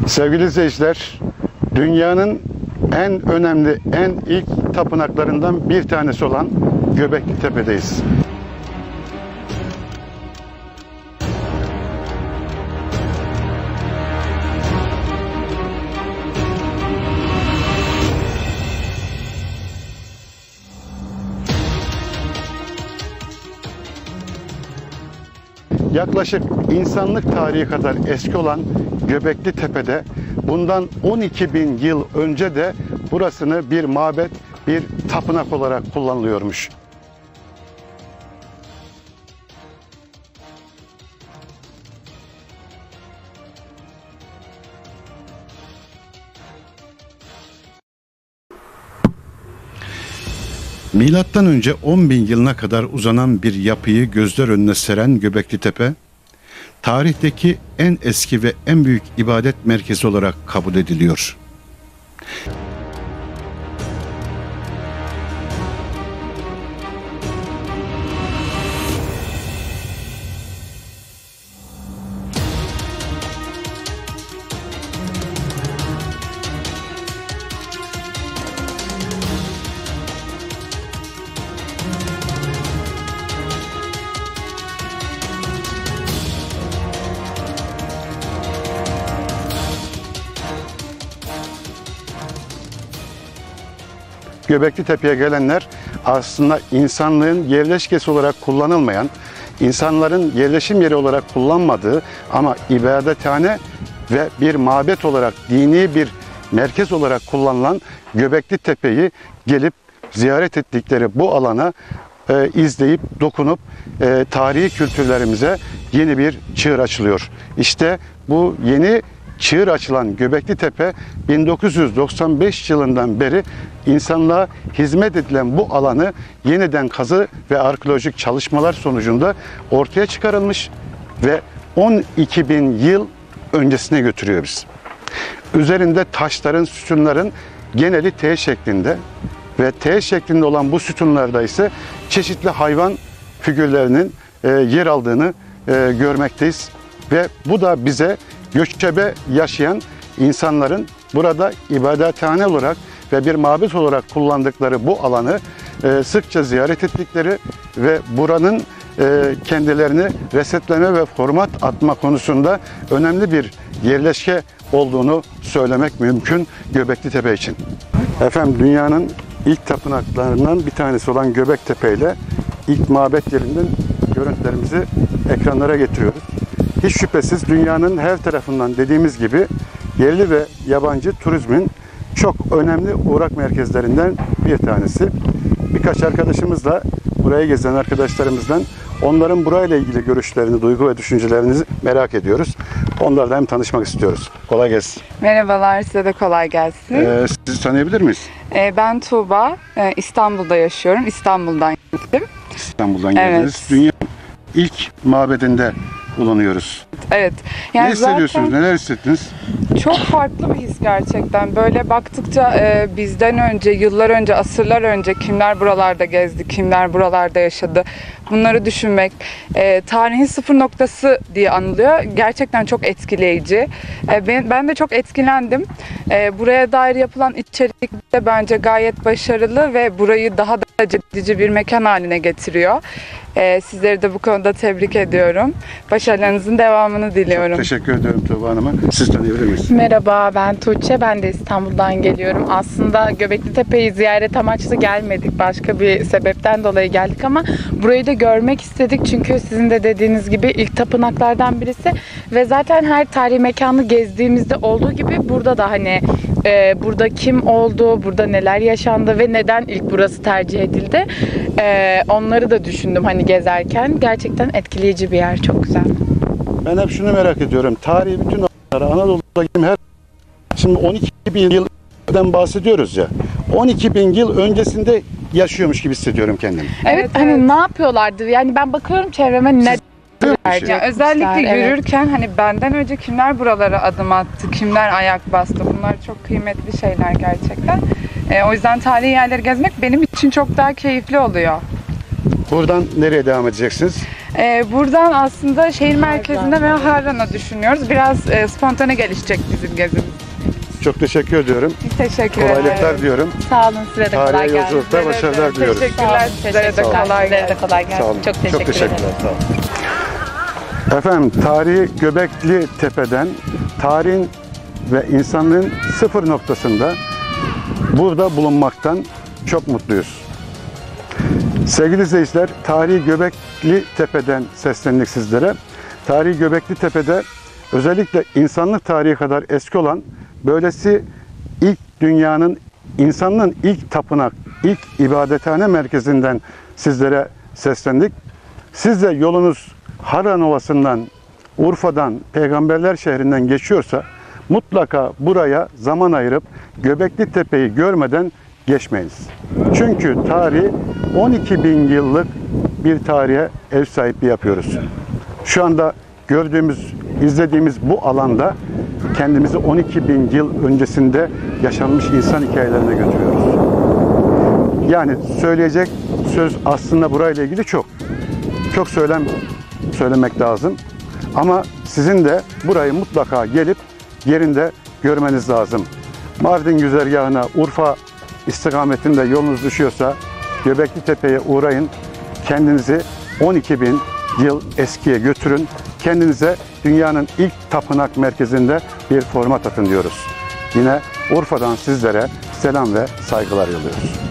Sevgili izleyiciler, dünyanın en önemli, en ilk tapınaklarından bir tanesi olan Göbekli Tepe'deyiz. Yaklaşık insanlık tarihi kadar eski olan Göbekli Tepe'de bundan 12.000 yıl önce de burasını bir mabet, bir tapınak olarak kullanılıyormuş. Milattan önce 10.000 yılına kadar uzanan bir yapıyı gözler önüne seren Göbekli Tepe, tarihteki en eski ve en büyük ibadet merkezi olarak kabul ediliyor. Göbekli Tepe'ye gelenler aslında insanlığın yerleşkesi olarak kullanılmayan, insanların yerleşim yeri olarak kullanmadığı ama ibadethane ve bir mabet olarak, dini bir merkez olarak kullanılan Göbekli Tepe'yi gelip ziyaret ettikleri bu alana izleyip, dokunup tarihi kültürlerimize yeni bir çığır açılıyor. İşte bu yeni çığır açılan Göbekli Tepe 1995 yılından beri insanlığa hizmet edilen bu alanı yeniden kazı ve arkeolojik çalışmalar sonucunda ortaya çıkarılmış ve 12.000 yıl öncesine götürüyor bizi. Üzerinde taşların, sütunların geneli T şeklinde ve T şeklinde olan bu sütunlarda ise çeşitli hayvan figürlerinin yer aldığını görmekteyiz. Ve bu da bize göçebe yaşayan insanların burada ibadethane olarak ve bir mabet olarak kullandıkları bu alanı sıkça ziyaret ettikleri ve buranın kendilerini resetleme ve format atma konusunda önemli bir yerleşke olduğunu söylemek mümkün Göbekli Tepe için. Efendim, dünyanın ilk tapınaklarından bir tanesi olan Göbektepe ile ilk mabet yerinden görüntülerimizi ekranlara getiriyoruz. Hiç şüphesiz dünyanın her tarafından, dediğimiz gibi, yerli ve yabancı turizmin çok önemli uğrak merkezlerinden bir tanesi. Birkaç arkadaşımızla, buraya gezen arkadaşlarımızdan onların burayla ilgili görüşlerini, duygu ve düşüncelerini merak ediyoruz. Onlarla hem tanışmak istiyoruz. Kolay gelsin. Merhabalar, size de kolay gelsin. Sizi tanıyabilir miyiz? Ben Tuğba, İstanbul'da yaşıyorum. İstanbul'dan geldim. İstanbul'dan geldiniz. Evet. Dünyanın ilk mabedinde bulunuyoruz. Evet. Yani ne hissediyorsunuz? Neler hissettiniz? Çok farklı bir his gerçekten. Böyle baktıkça bizden önce, yıllar önce, asırlar önce kimler buralarda gezdi, kimler buralarda yaşadı, bunları düşünmek, tarihin sıfır noktası diye anılıyor. Gerçekten çok etkileyici. Ben de çok etkilendim. Buraya dair yapılan içerik de bence gayet başarılı ve burayı daha da cezbedici bir mekan haline getiriyor. Sizleri de bu konuda tebrik ediyorum. Başarılarınızın devamını diliyorum. Çok teşekkür ediyorum Tuğba Hanım'a. Siz tanıyabilir misiniz? Merhaba, ben Tuğçe. Ben de İstanbul'dan geliyorum. Aslında Göbekli Tepe'yi ziyaret amaçlı gelmedik. Başka bir sebepten dolayı geldik ama burayı da görmek istedik. Çünkü sizin de dediğiniz gibi ilk tapınaklardan birisi. Ve zaten her tarihi mekanı gezdiğimizde olduğu gibi burada da hani burada kim oldu, burada neler yaşandı ve neden ilk burası tercih edildi. Onları da düşündüm hani gezerken. Gerçekten etkileyici bir yer. Çok güzel. Ben hep şunu merak ediyorum. Tarihi bütün Anadolu'da her... Şimdi 12.000 yıldan bahsediyoruz ya. 12.000 yıl öncesinde yaşıyormuş gibi hissediyorum kendimi. Evet, hani ne yapıyorlardı? Yani ben bakıyorum çevreme ne... Ya özellikle yürürken hani benden önce kimler buralara adım attı, kimler ayak bastı, bunlar çok kıymetli şeyler gerçekten. O yüzden tarihi yerleri gezmek benim için çok daha keyifli oluyor. Buradan nereye devam edeceksiniz? Buradan aslında şehir merkezinde ve Harran'a düşünüyoruz. Biraz spontane gelişecek bizim gezimiz. Çok teşekkür ediyorum. Biz teşekkür ederiz. Kolaylıklar diyorum. Sağ olun, size de kolay Tarihe gelsin. yolculukta başarılar diliyoruz. Teşekkürler. Sizlere de kolay Size de gelsin. kolay gelsin. Sağ olun. Çok teşekkür ederim. Sağ olun. Efendim, tarihi Göbekli Tepe'den tarihin ve insanlığın sıfır noktasında burada bulunmaktan çok mutluyuz. Sevgili izleyiciler, tarihi Göbekli Tepe'den seslendik sizlere. Tarihi Göbekli Tepe'de özellikle insanlık tarihi kadar eski olan böylesi ilk dünyanın, insanlığın ilk tapınak, ilk ibadethane merkezinden sizlere seslendik. Siz de yolunuz Harran Ovası'ndan, Urfa'dan, Peygamberler şehrinden geçiyorsa mutlaka buraya zaman ayırıp Göbekli Tepe'yi görmeden geçmeyiniz. Çünkü tarih 12.000 yıllık bir tarihe ev sahipliği yapıyoruz. Şu anda gördüğümüz, izlediğimiz bu alanda kendimizi 12.000 yıl öncesinde yaşanmış insan hikayelerine götürüyoruz. Yani söyleyecek söz aslında burayla ilgili çok söylemek lazım. Ama sizin de burayı mutlaka gelip yerinde görmeniz lazım. Mardin güzergahına, Urfa istikametinde yolunuz düşüyorsa Göbekli Tepe'ye uğrayın. Kendinizi 12.000 yıl eskiye götürün. Kendinize dünyanın ilk tapınak merkezinde bir format atın diyoruz. Yine Urfa'dan sizlere selam ve saygılar yolluyoruz.